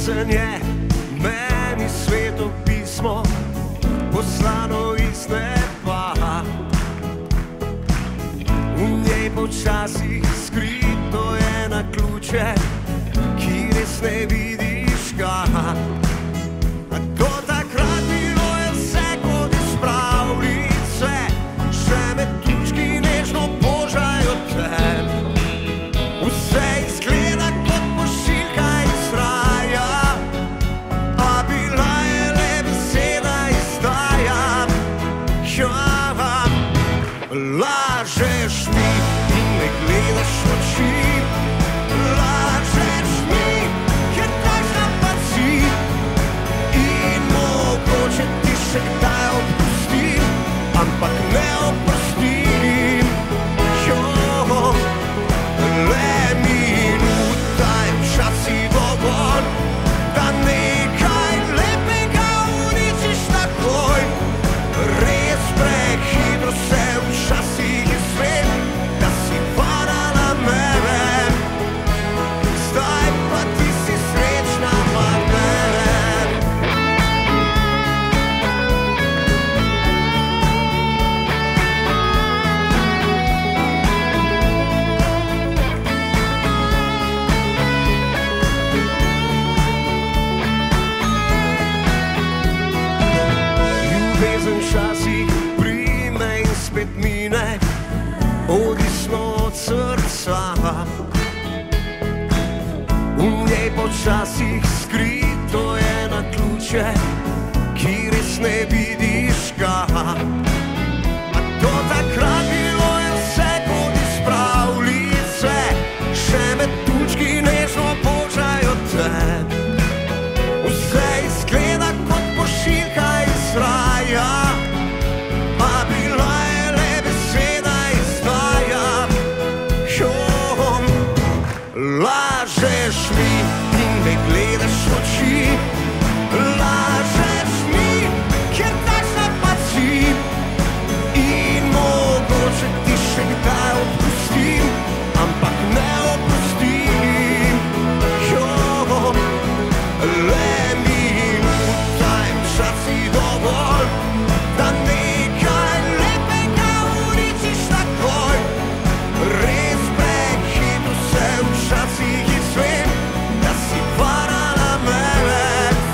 ljubezen je meni sveto pismo, poslano iz neba. V njej počasi skrito je na ključe, ki res ne vidiš ga. Do takrat bilo je vse kot iz pravljice, še metučki nežno božajo te. Vse izgleda kot pošiljka iz raja, a bila je le beseda izdaja. Lažeš mi in ne gledaš v oči, lažeš mi, ker takšna pa si. In mogoče ti še kdaj odpustim, ampak ne oprostim. Le minuta je včasih dovolj, da nekaj lepega uničiš takoj. Res prehitro se včasih izvem, da si varala mene, zdaj pa ti si srečna, mar ne. Ljubezen včasih prime in spet mine, odvisno od srca. V njej počasih skrito je na ključe, ki res ne vidiš ga. A do takrat bilo je vse kot iz pravljice, še metučki nežno božajo te. Vse izgleda kot pošiljka iz raja, a bila je le beseda izdaja. Lažeš mi in ne gledaš v oči, lažeš mi, ker takšna pa si. In mogoče ti še kdaj odpustim, ampak ne oprostim. Le minuta je včasih dovolj, da nekaj lepega uničiš takoj. Res prehitro se včasih izvem, da si varala mene.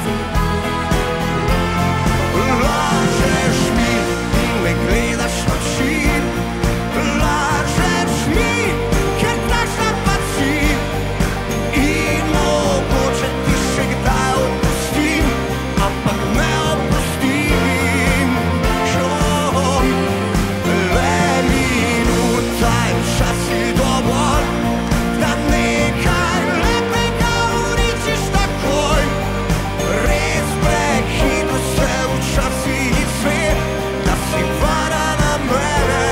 Lažeš mi in ne gledaš v oči, lažeš mi, ker takšna pa si. In mogoče ti še kdaj odpustim, ampak ne oprostim. Le minuta je včasih dovolj, da nekaj lepega uničiš takoj. Res prehitro se včasih izvem, da si varala mene,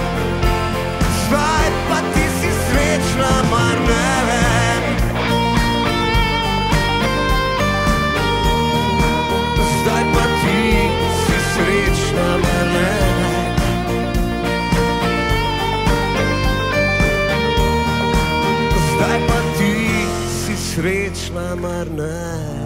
zdaj pa ti si srečna, mar ne. Zdaj pa ti si srečna, mar ne. Zdaj pa ti si srečna, mar ne.